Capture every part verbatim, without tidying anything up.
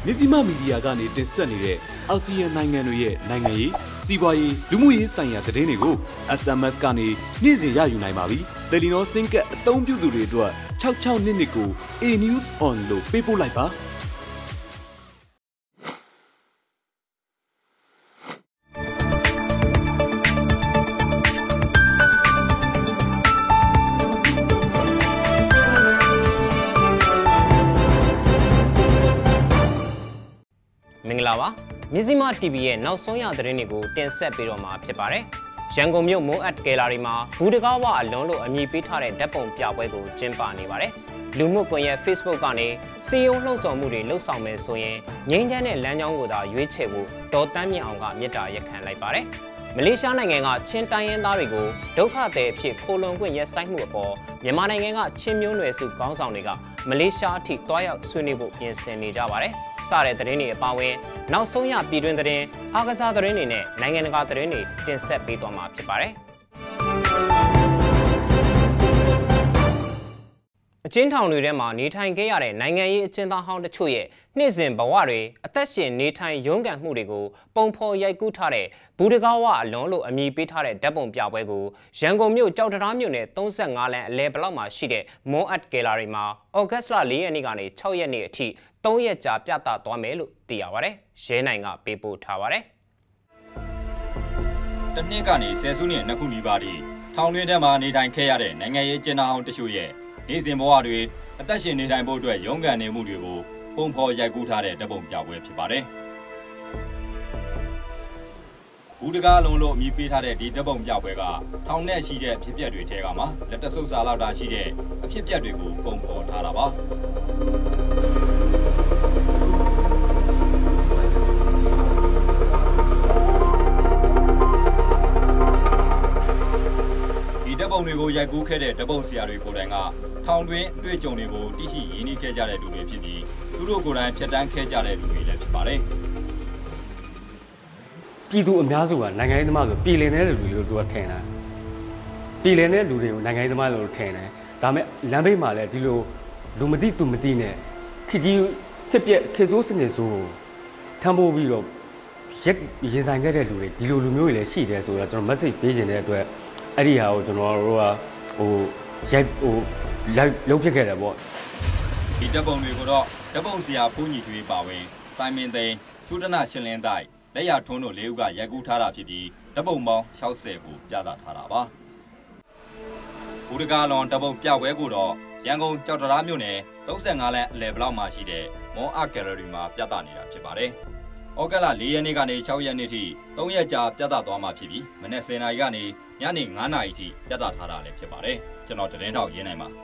မြစီမမီဒီယာကနေတင်ဆက်နေတဲ့အာဆီယံနိုင်ငံတွေရဲ့နိုင်ငံရေးစီးပွားရေးလူမှုရေးဆိုင်ရာသတင်းတွေကို S M S ကနေနေ့စဉ်ရယူနိုင်ပါပြီ။ Telenor Sync အသုံးပြုသူတွေအတွက်၆၆နှစ်နှစ်ကို A News On လို့ပေးပို့လိုက်ပါမင်္ဂလာပါမြစီမ တီဗီ ရဲ့နောက်ဆုံးရသတင်းတွေကိုတင်ဆက်ပေးတော့မှာဖြစ်ပါတယ်ရန်ကုန်မြို့မိုးအပ်ဂယ်လာရီမှာဘူတကားဝအလွန်လို့အမည်ပေးထားတဲ့ဓာတ်ပုံပြပွဲကိုကျင်းပနေပါတယ်လူမှုကွန်ရက် Facebook ကနေစီယုံလှုံ့ဆော်မှုတွေလှုပ်ဆောင်မယ်ဆိုရင်ငြိမ်းချမ်းတဲ့လမ်းကြောင်းကိုသာရွေးချယ်ဖို့ဒေါ်တန်းမြင့်အောင်ကမြစ်တာရက်ခံလိုက်ပါတယ်မလေးရှားနိုင်ငံကချင်းတိုင်းရင်းသားတွေကိုဒုက္ခသည်အဖြစ်ခိုလုံခွင့်ရက်ဆိုင်မှုအပေါ်မြန်မာနိုင်ငံကချင်းမျိုးနွယ်စုခေါင်းဆောင်တွေကမလေးရှားအထိတွားရောက်ဆွေးနွေးဖို့ပြင်ဆင်နေကြပါတယ်စတဲ့သတင်းတွေအပါအဝင်နောက်ဆုံးရပြည်တွင်းသတင်းအားကစားသတင်းတွေနဲ့နိုင်ငံတကာသတင်းတွေတင်ဆက်ပေးသွားမှာဖြစ်ပါတယ်အကျဉ်းထောင်တွေထဲမှာနေထိုင်ခဲ့ရတဲ့နိုင်ငံရေးအကျဉ်းသားဟောင်းတချို့ရဲ့နေ့စဉ်ဘဝတွေအသက်ရှင်နေထိုင်ရုန်းကန်မှုတွေကိုပုံဖော်ရိုက်ကူးထားတဲ့ဘူတကားဝအလွန်လို့အမည်ပေးထားတဲ့ဓာတ်ပုံပြပွဲကိုရန်ကုန်မြို့ကြောက်တရားမြို့နယ်၃၅လမ်းအလဲဘလောက်မှာရှိတဲ့မွန်အတ်ဂယ်လာရီမှာဩဂတ်စ်လ၄ရက်နေ့ကနေ၆ရက်နေ့အထိသုံးရက်ကြာပြသသွားမယ်လို့သိရပါတယ်။ရဲနိုင်ကပေးပို့ထားပါတယ်။တနှစ်ကနေဆယ်စုနှစ်နှစ်ခုနီးပါးထိထောင်တွင်းထဲမှာနေထိုင်ခဲ့ရတဲ့နိုင်ငံရေးကျင်းသားဟောင်းတချို့ရဲ့နေ့စဉ်ဘဝတွေအသက်ရှင်နေထိုင်ဖို့အတွက်ရုန်းကန်နေမှုတွေကိုပုံဖော်ရိုက်ကူးထားတဲ့ဓာတ်ပုံပြပွဲဖြစ်ပါတယ်။ဘူတကားလုံးလို့အမည်ပေးထားတဲ့ဒီဓာတ်ပုံပြပွဲကထောင်နဲ့ရှိတဲ့ဖြစ်ပျက်တွေထဲကမှလက်တဆုပ်စာလောက်တာရှိတဲ့အဖြစ်ပျက်တွေကိုပုံဖော်ထားတာပါ။ဓာတ်ပုံတွေကိုရိုက်ကူးခဲ့တဲ့ဓာတ်ပုံဆရာတွေကိုယ်တိုင်ကထောင်တွင်းအတွေ့အကြုံတွေကိုသိရှိရင်းနှီးခဲ့ကြတဲ့လူတွေဖြစ်ပြီးသူတို့ကိုယ်တိုင်ဖြတ်တန်းခဲ့ကြတဲ့လူတွေလည်းဖြစ်ပါတယ်။ပြည်သူအများစုကနိုင်ငံရေးသမားဆိုပြည်လည်နေတဲ့လူတွေလို့သူကထင်တာ။ပြည်လည်နေတဲ့လူတွေကိုနိုင်ငံရေးသမားလို့ထင်တယ်။ဒါပေမဲ့လမ်းဘေးမှာလည်းဒီလိုလူမသိသူမသိနဲ့ခကြီးဖြစ်ပြက်ခေဆိုးစနစ်ဆိုးထမ်းဖို့ပြီးတော့ရက်ရင်ဆိုင်ခဲ့တဲ့လူတွေဒီလိုလူမျိုးတွေလည်းရှိတယ်ဆိုတော့ကျွန်တော် message ပေးခြင်းတဲ့အတွက်အဲ့ဒီဟာကိုကျွန်တော်တို့ကဟိုရိုက်ဟိုလိုက်လုပ်ဖြစ်ခဲ့တယ်ပေါ့ဒီတပ်ပုံတွေကိုတော့တပ်ပုံဆရာဖူးညီထွေးပါဝင်စိုင်းမင်းသိန်းသုဒနာရှင်လင်းတိုက်လက်ရထွန်းတို့လေးဦးကရိုက်ကူးထားတာဖြစ်ပြီးတပ်ပုံပေါင်း၆၀ကိုပြသထားတာပါဘူတကားလွန်တပ်ပုံပြပွဲကိုတော့ရန်ကုန်ကြောက်တရားမြို့နယ်၃၅လမ်းအလဲဘလောက်မှာရှိတဲ့မွန်အာဂယ်လရီမှာပြသနေတာဖြစ်ပါတယ်ဩဂတ်လ၄ရက်နေ့ကနေ၆ရက်နေ့ထိ၃ရက်ကြာပြသသွားမှာဖြစ်ပြီးမနက်၁၀နာရီကနေညနေ၅နာရီထိပြသထားတာလည်းဖြစ်ပါတယ်ကျွန်တော်သတင်းထောက်ရင်းနိုင်ပါ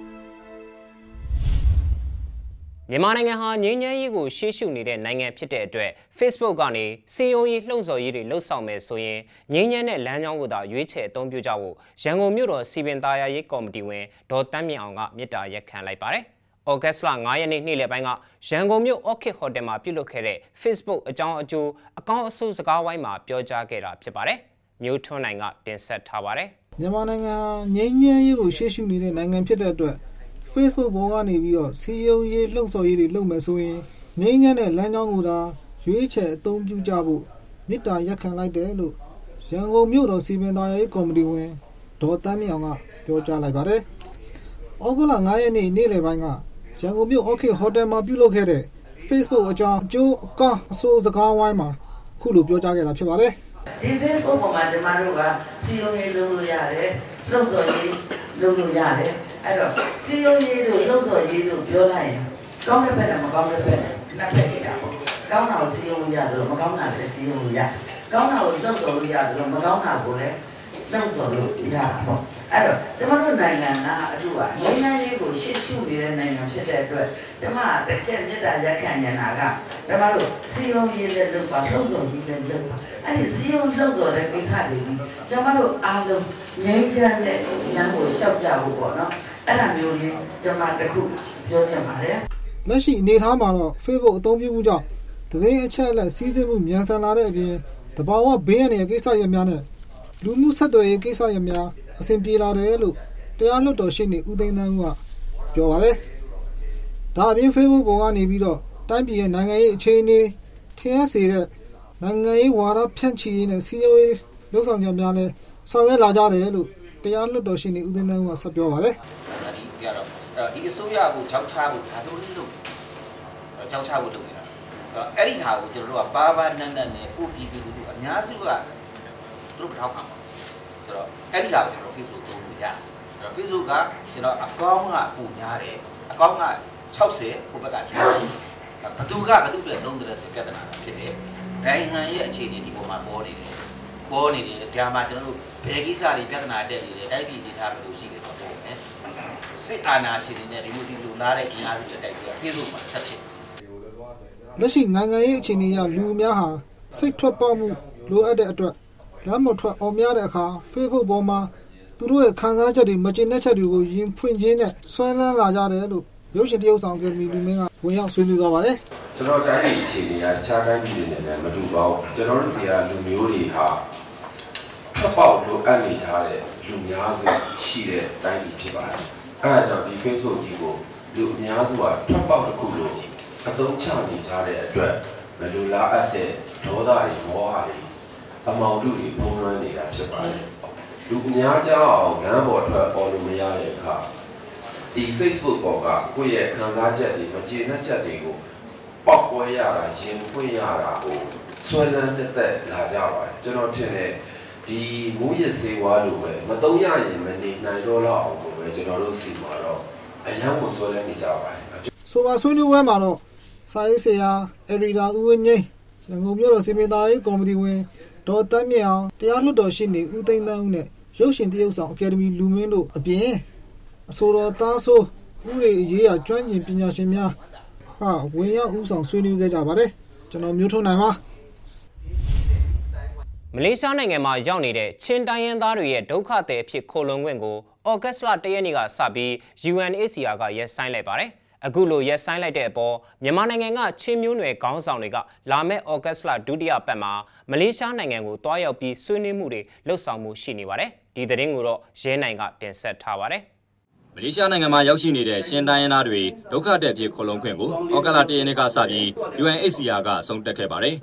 မြန်မာနိုင်ငံဟာငြိမ်းချမ်းရေးကိုရှေ့ရှုနေတဲ့နိုင်ငံဖြစ်တဲ့အတွက် Facebook ကနေစီယုံရေးလှုံ့ဆော်ရေးတွေလှုပ်ဆောင်မယ်ဆိုရင်ငြိမ်းချမ်းတဲ့လမ်းကြောင်းကိုသာရွေးချယ်အသုံးပြုကြဖို့ရန်ကုန်မြို့တော်စီပင်သားယာရေးကော်မတီဝင်ဒေါ်တန်းမြင့်အောင်ကမြစ်တာရက်ခံလိုက်ပါတယ်ဩဂတ်စ်လ၅ရက်နေ့နေ့လယ်ပိုင်းကရန်ကုန်မြို့ Orchid Hotel မှာပြုလုပ်ခဲ့တဲ့ Facebook အကြောင်းအကျိုးအကောင့်အဆိုးစကားဝိုင်းမှာပြောကြားခဲ့တာဖြစ်ပါတယ်မျိုးထွန်းနိုင်ကတင်ဆက်ထားပါတယ်မြန်မာနိုင်ငံငြိမ်းချမ်းရေးကိုရှေ့ရှုနေတဲ့နိုင်ငံဖြစ်တဲ့အတွက် Facebook ပေါ်ကနေပြီးတော့စီယုံရေးလှုံ့ဆော်ရေးတွေလုပ်မယ်ဆိုရင်ငြိမ်းချမ်းတဲ့လမ်းကြောင်းကိုသာရွေးချယ်အသုံးပြုကြဖို့မြစ်တာရက်ခံလိုက်တယ်လို့ရန်ကုန်မြို့တော်စီပင်သားရေးကော်မတီဝင်ဒေါ်တန်းမြင့်အောင်ကပြောကြားလိုက်ပါတယ်။ဩဂုတ်လ၅ရက်နေ့နေ့လယ်ပိုင်းကရန်ကုန်မြို့ Orchid Hotel မှာပြုလုပ်ခဲ့တဲ့ Facebook အကြောင်းအကျိုးအကောင့်အဆိုးစကားဝိုင်းမှာခုလိုပြောကြားခဲ့တာဖြစ်ပါတယ်။ဒီ Facebook ပေါ်မှာဒီမှာတို့ကစီယုံရေးလုပ်လို့ရတယ်လှုပ်ဆော်ရေးလုပ်လို့ရတယ်အဲ့တော့စီယုံရေးတို့လှုပ်ဆော်ရေးတို့ပြောလိုက်ရင်ကောင်းတဲ့ဘက်နဲ့မကောင်းတဲ့ဘက်နဲ့နှစ်ဖက်ရှိတာပေါ့ကောင်းတာကိုစီယုံလို့ရတယ်လို့မကောင်းတာလည်းစီယုံလို့ရကောင်းတာကိုလှုပ်ဆော်လို့ရတယ်လို့မကောင်းတာကိုလည်းလှုပ်ဆော်လို့ရတာပေါ့အဲ့တော့ကျွန်တော်တို့နိုင်ငံကအတူကနိုင်ငံရေးကိုရှေ့ရှုနေတဲ့နိုင်ငံဖြစ်တဲ့အတွက်ကျွန်မတစ်ချက်မြတ်တာရက်ခံနေတာကကျွန်တော်တို့စီယုံရေးလည်းလုပ်ပါလှုပ်ဆော်ရေးလည်းလုပ်ပါအဲ့ဒီစီယုံလှုပ်ဆော်တဲ့ကိစ္စတွေကျွန်တော်တို့အားလုံးငြိမ်းချမ်းတဲ့လမ်းကိုလျှောက်ကြဖို့ပေါ့နော်အဲ့ဒါမျိုးလေးကျွန်မတခုပြောချင်ပါတယ်လက်ရှိအနေထားမှာတော့ Facebook အသုံးပြုမှုကြောင့်သတင်းအချက်အလက်စီးဆင်းမှုမြန်ဆန်လာတဲ့အပြင်တဘာဝဘေးရန်ရဲ့ကိစ္စရပ်များနဲ့လူမှုဆက်သွယ်ရေးကိစ္စရပ်များအဆင်ပြေလာတယ်လို့တရားလွှတ်တော်ရှေ့နေဦးသိန်းသန်းကပြောပါတယ်။ဒါအပြင် Facebook ပေါ်ကနေပြီးတော့တိုင်းပြည်ရဲ့နိုင်ငံရေးအခြေအနေထင်ရစေတဲ့နိုင်ငံရေးဝါဒဖြန့်ချီရေးနဲ့စီးရေးလှုပ်ဆောင်ကြများလဲဆောင်ရွက်လာကြတယ်လို့တရားလွှတ်တော်ရှင်ဦးသိန်းသန်းဦးကဆက်ပြောပါတယ်ဒီကြတော့ဒီအစိုးရကိုကြောက်ချဖို့ဒါတို့လေးလို့ကြောက်ချဖို့လုပ်နေတာအဲ့ဒီဟာကိုကျွန်တော်တို့ကပါပါနန်းနန်းနဲ့ကိုပြည်သူလူထုအများစုကသူတို့ထောက်ခံပါဆိုတော့အဲ့ဒီဟာကိုကျွန်တော် Facebook သုံးလို့ရတယ်အဲ့တော့ Facebook ကကျွန်တော်အကောင့်ကပုံများတယ်အကောင့်က၆၀ဟိုဘက်ကဘသူကဘသူတွေသုံးတယ်ဆိုပြဿနာဖြစ်တယ်နိုင်ငံရဲ့အခြေအနေဒီပေါ်မှာပေါ်နေတယ်ပေါ်နေတယ်ဒါမှကျွန်တော်တို့ဘယ်ကိစ္စတွေပြဿနာတက်နေတယ်တိုက်ပြည်ဒေသဘယ်လိုရှိတယ်ဆိုတော့ပေါ့မယ်စစ်အာဏာရှင်တွေနဲ့ဒီလိုဒီလိုလာတဲ့အင်အားစုတွေတိုက်ပြီးပြည်သူ့မှာဆက်ဖြစ်လက်ရှိနိုင်ငံရေးအခြေအနေအရလူများဟာစိတ်ထွက်ပေါက်မှုလိုအပ်တဲ့အတွက်လမ်းမထွက်အောင်များတဲ့အခါ Facebook ပေါ်မှာသူတို့ရဲ့ခံစားချက်တွေမကျေနပ်ချက်တွေကိုရင်ဖွင့်ခြင်းနဲ့ဆွဲလန်းလာကြတယ်လို့ရုပ်ရှင်တရုပ်ဆောင်ကယ်မီလူမင်းကဝင်ရောက်ဆွေးနွေးသွားပါတယ်ကျွန်တော်တိုင်းပြည်အခြေအနေကခြားတိုင်းပြည်တွေနဲ့လည်းမတူပါဘူးကျွန်တော်တို့စီကလူမျိုးတွေဟာထပ်ပေါက်လိုအပ်နေကြတဲ့လူများစုရှိတဲ့တိုင်းပြည်ဖြစ်ပါတယ်အဲဒါကြောင့်ဒီ Facebook ကြီးကိုလူအများစုကထပ်ပေါက်တစ်ခုလို့အသုံးချနေကြတဲ့အတွက်မလူလားအပ်တဲ့ဒေါသတွေမောဟတွေအမောင်တို့တွေပုံလွှမ်းနေတာဖြစ်ပါတယ်လူအများကြောက်အောင်လမ်းပေါ်ထွက်ပေါ်လို့မရတဲ့အခါဒီ Facebook ပေါ်ကကိုယ့်ရဲ့ခံစားချက်တွေမကျေနပ်ချက်တွေကိုပေါက်ပွဲရတာရင်ဖွင့်ရတာကိုဆွဲလန်းတဲ့သက်လာကြပါတယ်ကျွန်တော်ထင်တယ်ဒီမူရစေဝါလိုပဲမတုံးရရင်မနေနိုင်တော့တော့အောင်ကိုပဲကျွန်တော်တို့စီမှာတော့အရန်ကိုဆွဲလန်းနေကြပါတယ်ဆိုပါဆွေးနွေးပွဲမှာတော့စာရေးဆရာအရီဒါဦးဝင်းငိမ့်ရန်ကုန်မြို့တော်စီမံသားရေးကော်မတီဝင်ဒေါ်တန်းမြေအောင်တရားလွှတ်တော်ရှိနေဦးသိန်းသန်းဦးနဲ့ရုပ်ရှင်တရုပ်ဆောင်အကယ်ဒမီလူမင်းတို့အပြင်အဆိုတော်သားဆိုးဦးရေရေးရကျွမ်းကျင်ပညာရှင်များဟာဝင်ရောက်ဦးဆောင်ဆွေးနွေးခဲ့ကြပါတယ်ကျွန်တော်မျိုးထုံးနိုင်ပါမလေးရှားနိုင်ငံမှာရောက်နေတဲ့ချင်းတိုင်းရင်းသားတွေရဲ့ဒုက္ခသည်အဖြစ်ခိုလုံခွင့်ကိုဩဂတ်စ်လတရက်နေ့ကစပြီး ယူအန်အေစီအာ ကရပ်ဆိုင်းလိုက်ပါတယ်အခုလိုရက်ဆိုင်းလိုက်တဲ့အပေါ်မြန်မာနိုင်ငံကချင်းမျိုးနွယ်ခေါင်းဆောင်တွေကလာမယ့်ဩဂတ်စ်လဒုတိယပတ်မှာမလေးရှားနိုင်ငံကိုတွားရောက်ပြီးဆွေးနွေးမှုတွေလှုပ်ဆောင်မှုရှိနေပါတယ်ဒီသတင်းကိုတော့ရဲနိုင်ကတင်ဆက်ထားပါတယ်မလေးရှားနိုင်ငံမှာရောက်ရှိနေတဲ့ရှင်းတိုင်းရင်းသားတွေဒုက္ခသည်ဖြစ်ခိုလုံခွင့်ကိုဩဂတ်လတရက်နေ့ကစပြီး ယူအန်အေစီအာ ကဆုံးတက်ခဲ့ပါတယ်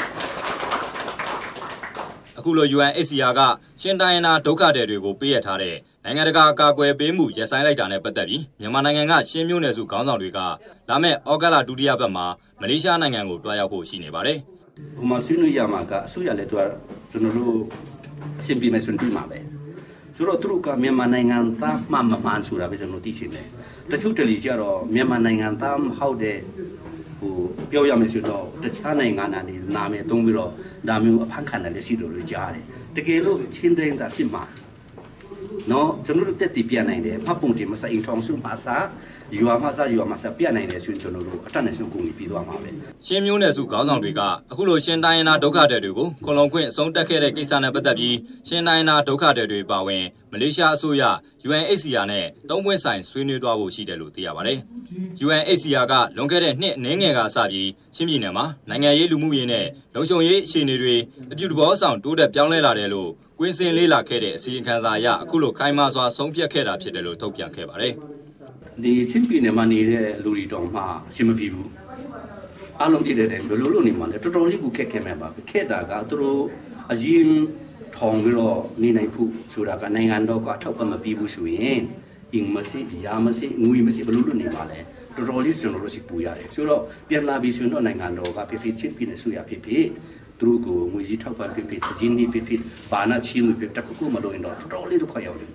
အခုလို ယူအန်အေစီအာ ကရှင်းတိုင်းရင်းသားဒုက္ခသည်တွေကိုပေးရထားတဲ့နိုင်ငံတကာအကာအကွယ်ပေးမှုရပ်ဆိုင်းလိုက်တာနဲ့ပတ်သက်ပြီးမြန်မာနိုင်ငံကရှင်းမျိုးနယ်စုခေါင်းဆောင်တွေကလာမယ့်ဩဂတ်လဒုတိယပတ်မှာမလေးရှားနိုင်ငံကိုတွားရောက်ဖို့ရှိနေပါတယ်။ဟိုမှာဆွေးနွေးရမှာကအစိုးရလည်းသူကကျွန်တော်တို့အဆင်ပြေမယ်ဆိုရင်မှာပဲ။ဆိုတော့သူတို့ကမြန်မာနိုင်ငံသားမှမမှန်ဆိုတာပဲကျွန်တော်သိချင်တယ်။တချို့တလီကြတော့မြန်မာနိုင်ငံသားမဟုတ်တဲ့ဟိုပြောရမယ်ဆိုတော့တခြားနိုင်ငံကနေနာမည်သုံးပြီးတော့ဒါမျိုးအဖမ်းခံတယ်လည်းရှိတယ်လို့ကြားတယ်။တကယ်လို့ချင်းတိုင်းသားစစ်မှာနော်ကျွန်တော်တို့တက်တည်ပြနိုင်တယ်ဖတ်ပုံတင်မစအိမ်ထောင်စုမှာစာယူအမစာယူအမစာပြနိုင်တယ်ဆိုရင်ကျွန်တော်တို့အတတ်နဲ့ဆုံးကုန်ပြီးသွားမှာပဲရှင်းမျိုးနယ်စုခေါင်းဆောင်တွေကအခုလိုရှင်းတိုင်းရင်းသားဒုက္ခသည်တွေကိုခွန်လုံခွင့်အဆုံးတက်ခဲ့တဲ့ကိစ္စနဲ့ပတ်သက်ပြီးရှင်းတိုင်းရင်းသားဒုက္ခသည်တွေပါဝင်မလေးရှားအစိုးရ ယူအန်အေစီအာ နဲ့သုံးပွင့်ဆိုင်ဆွေးနွေးသွားဖို့ရှိတယ်လို့သိရပါတယ် ယူအန်အေစီအာ ကလွန်ခဲ့တဲ့နှစ်အနည်းငယ်ကစပြီးရှင်းပြည်နယ်မှာနိုင်ငံရေးလူမှုရေးနဲ့လုံခြုံရေးအခြေအနေတွေအပြုသဘောဆောင်တိုးတက်ပြောင်းလဲလာတယ်လို့ကွင်းစင်လေးလာခဲ့တဲ့အစီအခံစာအရအခုလိုခိုင်မာစွာဆုံးဖြတ်ခဲ့တာဖြစ်တယ်လို့ထုတ်ပြန်ခဲ့ပါတယ်ဒီချင်းပြည်နယ်မှာနေတဲ့လူတွေတောင်မှအရှင်းမပြေဘူးအားလုံးတည်တဲ့တိုင်ဘယ်လိုလုပ်နေမှလဲတော်တော်လေးကိုခက်ခဲမဲ့ပါခက်တာကသူတို့အရင်ထောင်ပြီးတော့နေနိုင်ဖို့ဆိုတာကနိုင်ငံတော်ကအထောက်အပံ့မပေးဘူးဆိုရင်အင်မစီရာမစီငွေမစီဘယ်လိုလုပ်နေမှလဲတော်တော်လေးကျွန်တော်တို့စီပူရတယ်ဆိုတော့ပြန်လာပြီးဆိုတော့နိုင်ငံတော်ကဖြစ်ဖြစ်ချင်းပြည်နယ်ဆိုရဖြစ်ဖြစ်သူတို့ကိုငွေကြီးထောက်ပံ့ဖြစ်ဖြစ်အင်းကြီးဖြစ်ဖြစ်ဘာနာချင်းဖြစ်တခုခုမလို့ရင်တော့တော်တော်လေးဒုက္ခရောက်တယ်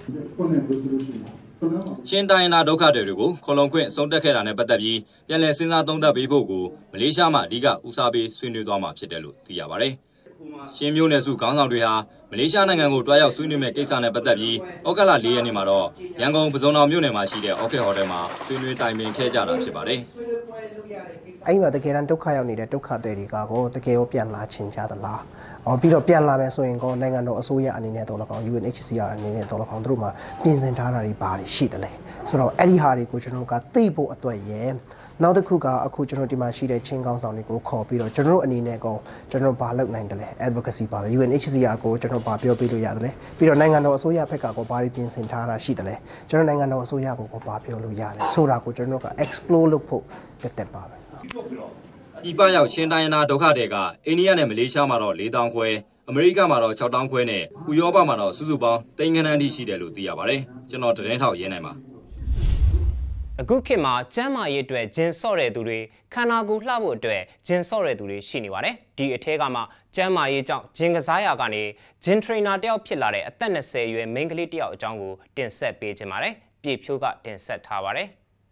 ရှင်းတိုင်းသားဒုက္ခတွေကိုခေါလုံခွင့်ဆုံးတက်ခဲ့တာနဲ့ပတ်သက်ပြီးပြန်လည်စဉ်းစားသုံးသပ်ပေးဖို့ကိုမလေးရှားမှာအဓိကဦးစားပေးဆွေးနွေးသွားမှာဖြစ်တယ်လို့သိရပါတယ်ရှင်းမျိုးနယ်စုခေါင်းဆောင်တွေဟာမလေးရှားနိုင်ငံကိုတွားရောက်ဆွေးနွေးမဲ့ကိစ္စနဲ့ပတ်သက်ပြီးဩဂတ်လ၄ရက်နေ့မှာတော့ရန်ကုန်ပဇွန်တော်မြို့နယ်မှာရှိတဲ့ Orchid Hotel မှာဆွေးနွေးတိုင်ပင်ခဲ့ကြတာဖြစ်ပါတယ်အဲ့မှာတကယ်တမ်းဒုက္ခရောက်နေတဲ့ဒုက္ခသည်တွေကကိုတကယ်ကိုပြန်လာချင်ကြသလား။အော်ပြီးတော့ပြန်လာမယ်ဆိုရင်ကိုနိုင်ငံတော်အစိုးရအနေနဲ့တော့လကောင် ယူအန်အေချ်စီအာ အနေနဲ့တော့လကောင်တို့မှာပြင်ဆင်ထားတာတွေဘာတွေရှိတယ်လဲ။ဆိုတော့အဲ့ဒီဟာတွေကိုကျွန်တော်ကသိဖို့အတွက်ရဲ့နောက်တစ်ခုကအခုကျွန်တော်ဒီမှာရှိတဲ့ချင်းကောင်းဆောင်တွေကိုခေါ်ပြီးတော့ကျွန်တော်တို့အနေနဲ့ကောကျွန်တော်ဘာလုပ်နိုင်တယ်လဲ advocacy ပါပဲ ယူအန်အေချ်စီအာ ကိုကျွန်တော်ဘာပြောပေးလို့ရတယ်လဲပြီးတော့နိုင်ငံတော်အစိုးရဘက်ကကောဘာတွေပြင်ဆင်ထားတာရှိတယ်လဲကျွန်တော်နိုင်ငံတော်အစိုးရကိုဘာပြောလို့ရတယ်ဆိုတာကိုကျွန်တော်က explore လုပ်ဖို့တက်တက်ပါပဲဒီပရောက်ရှင်းတိုင်းနာဒုက္ခတွေကအိန္ဒိယနဲ့မလေးရှားမှာတော့၄တောင်ခွဲအမေရိကမှာတော့၆တောင်ခွဲနဲ့ဥရောပမှာတော့စုစုပေါင်းတိန်ခဏန်းတိရှိတယ်လို့သိရပါတယ်ကျွန်တော်သတင်းထောက်ရင်းနိုင်ပါအခုခေတ်မှာကျန်းမာရေးအတွက်ဂျင်ဆော့တဲ့သူတွေခန္ဓာကိုယ်လှဖို့အတွက်ဂျင်ဆော့တဲ့သူတွေရှိနေပါတယ်ဒီအထက်ကမှကျန်းမာရေးကြောင့်ဂျင်ကစားရာကနေဂျင်ထရိနာတယောက်ဖြစ်လာတဲ့အသက်၂၀အရွယ်မိန်းကလေးတယောက်အကြောင်းကိုတင်ဆက်ပေးခြင်းပါတယ်ပြည်ဖြိုးကတင်ဆက်ထားပါတယ်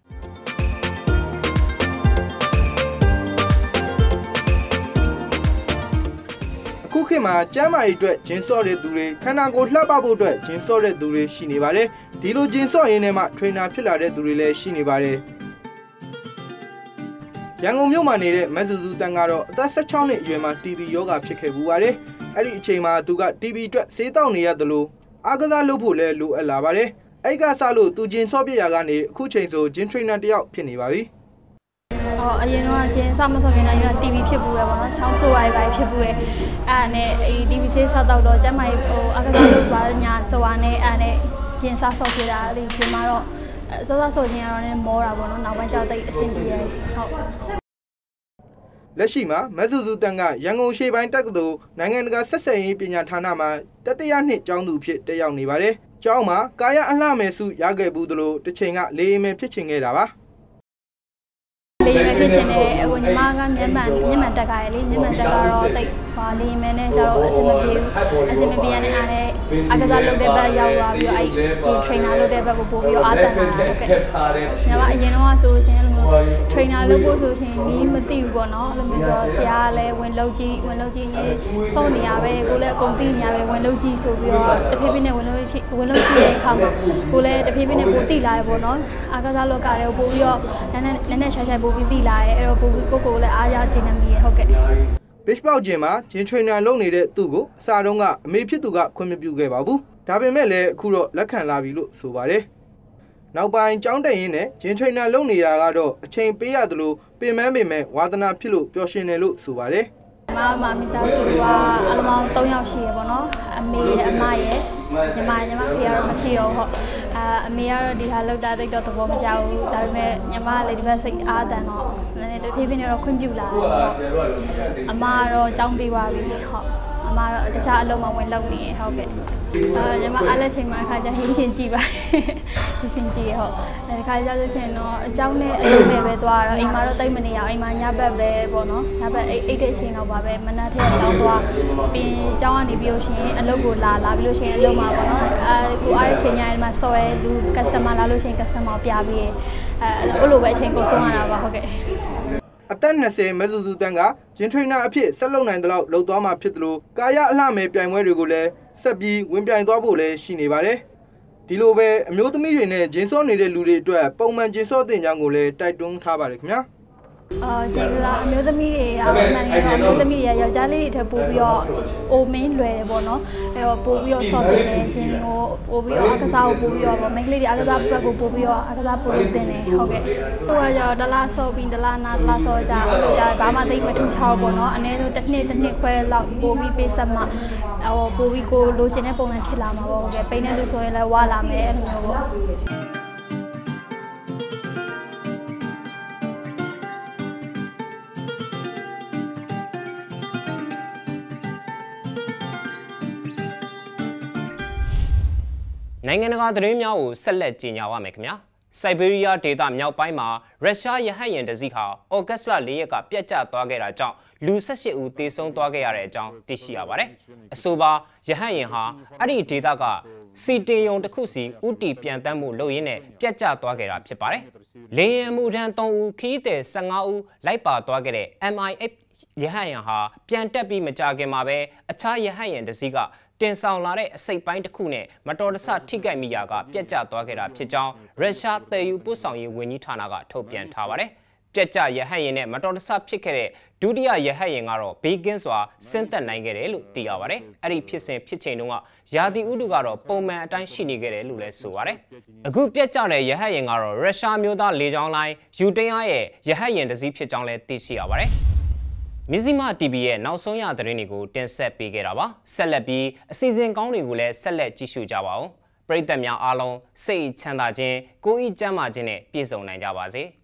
အခုခေတ်မှာကျန်းမာရေးအတွက်ဂျင်ဆော့တဲ့သူတွေခန္ဓာကိုယ်လှပဖို့အတွက်ဂျင်ဆော့တဲ့သူတွေရှိနေပါတယ်ဒီလိုဂျင်ဆော့ရင်းထဲမှာထရိနာဖြစ်လာတဲ့သူတွေလည်းရှိနေပါတယ်ရန်ကုန်မြို့မှာနေတဲ့မဆူဆူတန်ကတော့အသက်၁၆နှစ်အရွယ်မှာ တီ ဘီ ရောဂါဖြစ်ခဲ့ပူပါတယ်အဲ့ဒီအချိန်မှာသူက တီ ဘီ အတွက်ဆေးတောက်နေရတယ်လို့အားကစားလုပ်ဖို့လည်းလိုအပ်လာပါတယ်အဲ့ကစလို့သူဂျင်ဆော့ပြရာကနေအခုချိန်ဆိုဂျင်ထရိနာတယောက်ဖြစ်နေပါပြီအော်အရင်တော့ဂျင်ဆော့မဆော့ခင်တိုင်းတော့ တီ ဘီ ဖြစ်ပူရပါတော့ချောင်းဆိုးရိုက်ရိုက်ဖြစ်ပူရအဲ့ဒါနဲ့ဒီ တီ ဘီ ဆေးဆော့တော့တော့ကျမကြီးဟိုအားကစားလုပ်ပါညာဆိုပါနဲ့အဲ့နဲ့ဂျင်ဆော့ဆော့ဖြစ်တာဒီဂျင်မှာတော့ဆော့ဆော့ဆော့ခြင်းကတော့လည်းမောတာပေါ့နော်နောက်ပိုင်းကျတော့တိတ်အဆင်ပြေရတယ်ဟုတ်လက်ရှိမှာမဆူဆူတန်ကရန်ကုန်ရှေ့ပိုင်းတက္ကသိုလ်နိုင်ငံတကာဆက်ဆံရေးပညာဌာနမှာတတိယနှစ်ကျောင်းသူဖြစ်တက်ရောက်နေပါတယ်။ကျောင်းမှာကာယအလှမယ်စုရခဲ့ဘူးသလိုတစ်ချိန်ကလေအိမ်မယ်ဖြစ်ချင်ခဲ့တာပါ။လေအိမ်မယ်ဖြစ်ချင်တဲ့ဟိုညီမကမျက်မှန်မျက်မှန်တက်ကြရလေမျက်မှန်တက်ကတော့တိတ်ဟာလေအိမ်မယ်နဲ့ကျတော့အဆင်မပြေဘူး။အဆင်မပြေရတဲ့အားနဲ့အကစားလုပ်တဲ့ဘက်ရောက်သွားပြီးတော့အဲ့ဒီထရိနာလုပ်တဲ့ဘက်ကိုပို့ပြီးတော့အားတန်တာဟုတ်ကဲ့။ညီမအရင်တော့ဆိုရှင်အဲ့လိုမျိုးထရိနာလုပ်ဖို့ဆိုရှင်ဒီမသိဘူးပေါ့နော်အဲ့လိုမျိုးဆိုဆရာကလည်းဝင်လုပ်ကြည့်ဝင်လုပ်ကြည့်နေစောင့်နေရပဲကိုလည်းအကုန်သိနေရပဲဝင်လုပ်ကြည့်ဆိုပြီးတော့တဖြည်းဖြည်းနဲ့ဝင်လုပ်ကြည့်ဝင်လုပ်ကြည့်တဲ့အခါမှာကိုလည်းတဖြည်းဖြည်းနဲ့ပိုသိလာရပေါ့နော်အားကစားလောကတွေကိုပို့ပြီးတော့နည်းနည်းနည်းနည်းရှာရှာပို့ပြီးသိလာရဲအဲ့တော့ပို့ပြီးကိုကိုလည်းအားရခြင်းနဲ့မြည်ဟုတ်ကဲ့ဘစ်ပေါက်ဂျင်မှာဂျင်ထရိနာလုပ်နေတဲ့သူ့ကိုအစားတုန်းကအမေဖြစ်သူကခွင့်မပြုခဲ့ပါဘူးဒါပေမဲ့လည်းအခုတော့လက်ခံလာပြီလို့ဆိုပါတယ်နောက်ပိုင်းကျောင်းတက်ရင်းနဲ့ဂျင်ထရိနာလုပ်နေတာကတော့အချိန်ပေးရတယ်လို့ပင်မပင်မဲ့ဝါသနာဖြစ်လို့ပျော်ရွှင်တယ်လို့ဆိုပါတယ်မမမိသားစုကအလုံးပေါင်း၃ယောက်ရှိရပေါ့နော်အမေအမရဲ့ညီမညီမဖေကတော့မရှိတော့ဟုတ်အာအမေကတော့ဒီဟာလောက်တာတိတ်တော့သဘောမကျဘူးဒါပေမဲ့ညီမကလည်းဒီဘက်စိတ်အားတန်တော့နည်းနည်းတဖြည်းဖြည်းနဲ့တော့ခွင့်ပြုလာတယ်အမကတော့ကြောင်းပေးသွားပြီဟုတ်အမကတော့တခြားအလုပ်မှဝင်လုပ်နေဟုတ်ကဲ့အာညီမအားလက်ချိန်မှာအခါကျဟင်းရှင်ကြည့်ပါဟင်းရှင်ကြည့်ဟုတ်ဒီခါကျဆိုရှင်တော့အကြောင်းနဲ့အလုပ်နဲ့ပဲသွားတော့အိမ်မှာတော့တိတ်မနေရအောင်အိမ်မှာညဘက်ပဲပေါ့နော်ညဘက်အိတ်အိတ်တဲ့အချိန်တော့ပါပဲမနက်ထက်အကြောင်းသွားပြီးအကြောင်းကနေပြီးလို့ရှိရင်အလုပ်ကိုလာလာပြီးလို့ရှိရင်အလုပ်မှာပေါ့နော်အာကိုအားတဲ့ချိန်ညမှာဆော်ရဲလူ customer လာလို့ရှိရင် customer ပြပြီးအဲအဲ့လိုပဲအချိန်ကိုဆုံးရတာပါဟုတ်ကဲ့အသက်၂၀မဆူဆူတန်ကဂျင်ထရိနာအဖြစ်ဆက်လုပ်နိုင်တဲ့လောက်လုပ်သွားမှဖြစ်တယ်လို့ကာယအလှမယ်ပြိုင်ပွဲတွေကိုလည်းဆက်ပြီးဝင်ပြိုင်သွားဖို့လည်းရှိနေပါတယ်ဒီလိုပဲအမျိုးသမီးတွေနဲ့ဂျင်ဆော့နေတဲ့လူတွေအတွက်ပုံမှန်ဂျင်ဆော့တင်ကြောင်းကိုလည်းတိုက်တွန်းထားပါတယ်ခင်ဗျာအော်ဂျင်လာအမျိုးသမီးတွေကမှန်တယ်အမျိုးသမီးတွေကယောက်ျားလေးတွေထပ်ပို့ပြီးတော့အိုမင်းလွယ်တယ်ပေါ့နော်အဲ့တော့ပို့ပြီးတော့ဆော့တင်တယ်ဂျင်ကိုပို့ပြီးတော့အကစားကိုပို့ပြီးတော့မိန်းကလေးတွေအကစားဘက်ကိုပို့ပြီးတော့အကစားပို့လို့တင်တယ်ဟုတ်ကဲ့ဟိုကကြောဒလာဆော့ပြီးဒလာနာဒလာဆော့ကြအဲ့လိုကြဘာမှသိမထူးခြားဘူးပေါ့နော်အနည်းဆုံးတစ်နှစ်တစ်နှစ်ခွဲလောက်ပို့ပြီးပေးဆက်မှဟိုပို့ပြီးကိုလိုချင်တဲ့ပုံစံဖြစ်လာမှာပေါ့ဟုတ်ကဲ့ပိန်းတဲ့လူဆိုရင်လည်းဝါလာမယ်အဲ့လိုမျိုးပေါ့နိုင်ငံတကာသတင်းများကိုဆက်လက်ကြေညာပါမယ်ခင်ဗျာစိုက်ဘေးရီးယားဒေသမြောက်ပိုင်းမှာရုရှားရဟတ်ယာဉ်တစ်စီးဟာဩဂတ်လ၄ရက်ကပြတ်ကျသွားခဲ့တာကြောင့်လူ၁၈ဦးသေဆုံးသွားခဲ့ရတဲ့အကြောင်းသိရှိရပါတယ်အဆိုပါရဟတ်ယာဉ်ဟာအဲ့ဒီဒေသကစီတင်ယုံတစ်ခုစီဥတီပြန်တမ်းမှုလုပ်ရင်းနဲ့ပြတ်ကျသွားခဲ့တာဖြစ်ပါတယ်လေယာဉ်မှုထမ်း၃ဦးခီးသည်၁၅ဦးလိုက်ပါသွားခဲ့တဲ့ M I F ရဟတ်ယာဉ်ဟာပြန်တက်ပြီးမကြခင်မှာပဲအခြားရဟတ်ယာဉ်တစ်စီးကတင်ဆောင်လာတဲ့အစိပ်ပိုင်းတစ်ခုနဲ့မတော်တဆထိခိုက်မိရာကပြတ်ကျသွားခဲ့တာဖြစ်ကြောင်းရုရှားတည်ယူပို့ဆောင်ရေးဝန်ကြီးဌာနကထုတ်ပြန်ထားပါတယ်။ပြတ်ကျရဟတ်ယာဉ်နဲ့မတော်တဆဖြစ်ခဲ့တဲ့ဒုတိယရဟတ်ယာဉ်ကတော့ဘေးကင်းစွာဆင်းသက်နိုင်ခဲ့တယ်လို့သိရပါတယ်။အဲ့ဒီဖြစ်စဉ်ဖြစ်ချိန်တုန်းကရာသီဥတုကတော့ပုံမှန်အတိုင်းရှိနေခဲ့တယ်လို့လည်းဆိုပါတယ်။အခုပြတ်ကျတဲ့ရဟတ်ယာဉ်ကတော့ရုရှားမျိုးသားလေကြောင်းလိုင်းယူတင်ယာရဲ့ရဟတ်ယာဉ်တစ်စီးဖြစ်ကြောင်းလည်းသိရှိရပါတယ်။မြစီမ တီ ဗီ ရဲ့နောက်ဆုံးရသတင်းတွေကိုတင်ဆက်ပေးခဲ့တာပါဆက်လက်ပြီးအစီအစဉ်ကောင်းတွေကိုလည်းဆက်လက်ကြည့်ရှုကြပါဦးပရိသတ်များအားလုံးစိတ်ချမ်းသာခြင်းကိုယ်ဤကျန်းမာခြင်းနဲ့ပြည့်စုံနိုင်ကြပါစေ